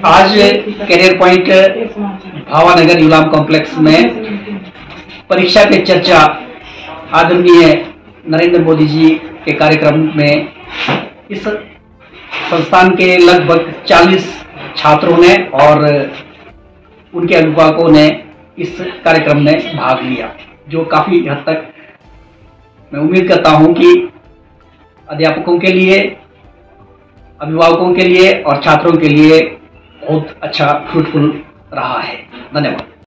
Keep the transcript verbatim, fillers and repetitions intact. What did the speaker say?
आज career point Bhavnagar युलाम complex में परीक्षा पे चर्चा आदरणीय नरेंद्र मोदी जी के कार्यक्रम में इस संस्थान के लगभग चालीस छात्रों ने और उनके अभिभावकों ने इस कार्यक्रम में भाग लिया, जो काफी हद तक मैं उम्मीद करता हूं कि अध्यापकों के लिए, अभिभावकों के लिए और छात्रों के लिए बहुत अच्छा फ्रूटफुल रहा है। धन्यवाद।